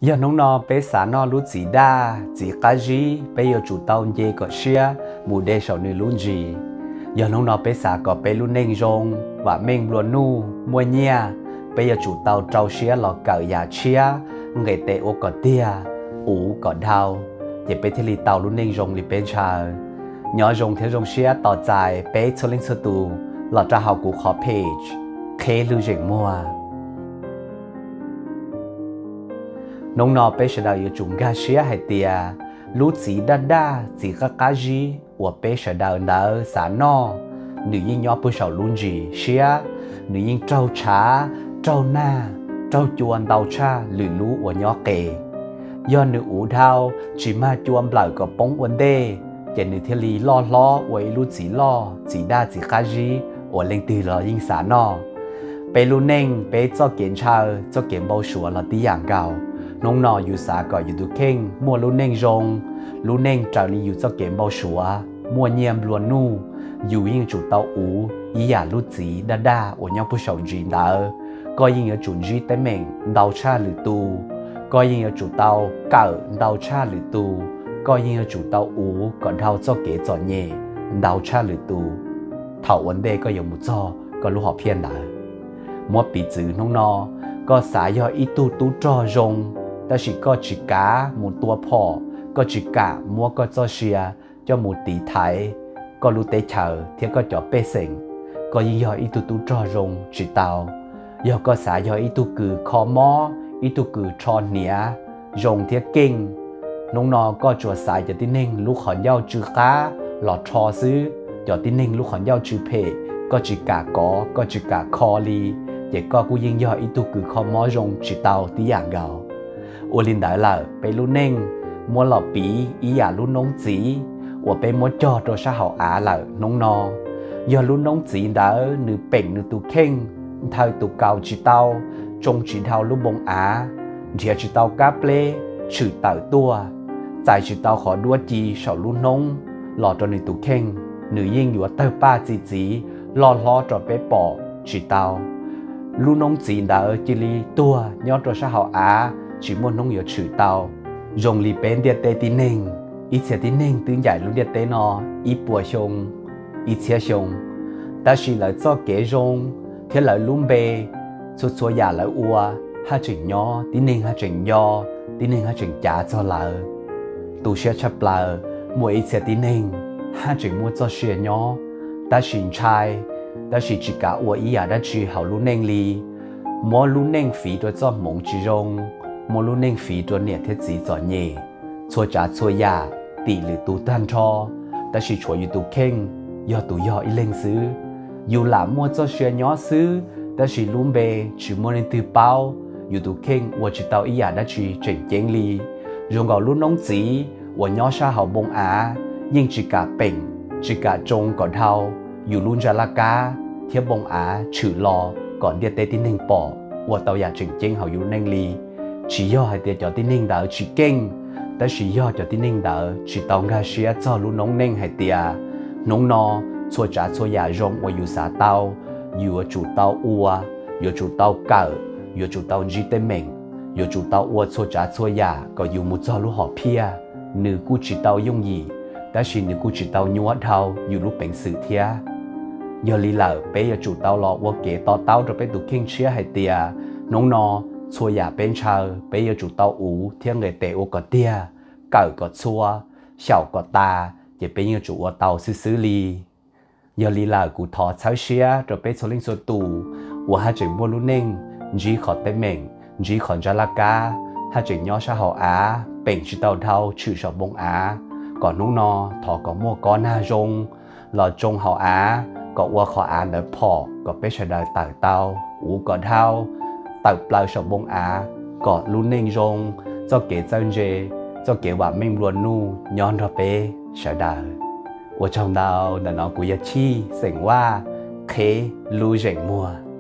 giờ nông nọ bé xã nọ lú chỉ đa chỉ cá gì bé giờ chủ tàu dê có xia mù đê sầu nữ lún gì giờ nông nọ bé xã có bé lún neng rong và men luôn nu mua nhia bé giờ chủ tàu trâu xia lò cờ nhà xia người tệ ô có tia ủ có đau giờ bé thì tàu lún neng rong li bên chờ nhỏ rong theo rong xia tàu dài bé cho lên sơ tu lò tra học của khó page khé lưu rèn mua nông nọ bé sẽ đào yêu chúng gà xía hay tia lú chỉ đa chỉ cá gì và bé sẽ đào nở xả nọ nữ nhân nhỏ bữa sau luôn gì xía nữ nhân trâu chá trâu na trâu chuan đào cha lử lú và nhỏ kề do nữ ủ thao chỉ mà chuan lại có bóng vấn đề cho nữ thiên lý lo với lú chỉ đa chỉ cá gì và lên từ là yên xả nọ bé lú neng bé cho kiến chờ cho kiến bao sủa là tí dạng gạo nông nọอยู่สาก็อยู่ดูเข่งมัวลู่เน่งจงลู่เน่งเจ้าลีอยู่เจ้าเก็บเบาชัวมัวเงียมล้วนนู่อยู่ยิ่งจุดเตาอูอีหยาลู่จีด้าโอ้ยังผู้ชาวจีนเด้อก็ยิ่งจุดจีแต่เม่งดาวชาหรือตูก็ยิ่งจุดเตาเก่าดาวชาหรือตูก็ยิ่งจุดเตาอูก็ดาวเจ้าเก๋จอนเย่ดาวชาหรือตูเถาวันเดก็ยังมุจ้อก็รู้หอบเพี้ยนเด้อมัวปีจื้อน้องนอก็สายย่ออีตู้จ่อจงแต่สิก็จิกาหมูตัวพอก็จิกามัวก็เจ้าเชียเจ้าหมูตีไทยก็รู้เตเฉอเทียก็จ่อเป้เสงก็ยิ่งย่ออีตู้จ่อรงจิเตาย่อก็สายย่ออีตู้กือคอมออีตู้กือชอนเหนียรงเทียเก่งน้องนอก็จัวสายจะที่เน่งลูกขอนเย้าจื้อค้าหลอดชอซื้อจ่อที่เน่งลูกขอนเย้าจื้อเพก็จิกาก็จิกาคอลีเจ๊ก็กูยิ่งย่ออีตู้กือคอมอรงจิเตาที่อย่างเก่า我领导了被路宁摸老鼻伊呀路农子我被摸着多少好啊了农喏要路农子的女病女都轻thay tu cao chỉ tao trong chỉ thao lúc bông á chỉ chỉ tao cáp lê chữ tao tua tại chỉ tao khó đua chi sợ lu nông lò cho nữ tu khen nữ yênอยู่tao ba chỉ lo cho bé bỏ chỉ tao lu nông chỉ đã chỉ li tua nhớ cho sao họ á chỉ muốn nông nghiệp chữ tao dùng li bên địa tê tí nền ít xe tí nền tương giải luôn địa tê nó ít bùa sông ít xe sông ta chỉ là cho kế rong thế là luôn bề số nhà là ua hai chuyện nhỏ tí nền hai chuyện nhỏ tí nền hai chuyện trả cho là tu xe chấp là mua ít xe tí nền hai chuyện mua cho xe nhỏ ta xin trai ta chỉ cả ua ý à đã chỉ hậu luôn nền li mua luôn nền phí rồi cho mộng chỉ rong mua luôn nền phí rồi nè thế gì cho nhẹ xua trả xua ya tỷ lệ tu tan cho ta chỉ cho yêu tu khen do tu do ý lên xứ dù là mua cho xe nhỏ xứ ta chỉ luôn bề chỉ mua nên từ bao yêu tu khen và chỉ tao ý à đã chỉ chuyển chén li dùng gạo luôn nóng chỉ và nhỏ sa hậu bông á nhưng chỉ cả bệnh chỉ cả trông còn thao dù luôn ra la cá thiết bông á chữ lò còn địa tê tin nền bỏ và tao ya chuyển chén hậu yêu nền li chỉ do hai tiệt cho tin nền đỡ chỉ kinh ta chỉ do cho tin nền đỡ chỉ tao ngã xía cho luôn nóng nền hai tiệt nóng no xua trả xua ya rong và yêu xả tao yêu chủ tao ua yêu chủ tao cỡ yêu chủ tao chỉ tên mình yêu chủ tao ua xua trả xua ya có yêu một cho lúc họ pia nữ cu chỉ tao dùng gì ta chỉ nữ cu chỉ tao nhua thao yêu lúc bệnh sự thia giờ lý lợ bé yêu chủ tao lo ua kế to tao rồi bé tụ kinh xía hai tiệt nóng no xua ya bên chờ bé yêu chủ tao ủ thiên người tệ ô có tia cỡ có xua xảo có ta chỉ bé yêu chủ tao xử lý giờ lý là cụ thọ cháu xía rồi bé số linh số tù và hai chuyện mua luôn nên chỉ khó tên mình chỉ khó ra la cá hai chuyện nhỏ sao họ á bệnh chỉ tao thao chữ sợ bông á còn nung no thọ có mua con na rong lò trông họ á có qua họ á nở phò có bé sẽ đợi tao tao ủ có thao tao bao sợ bông á có luôn nên rong cho kế chân dê cho kế bà mình luôn nu nhon rồi bé sẽ đợi 我唱到的那古乐器，成话，可路人么？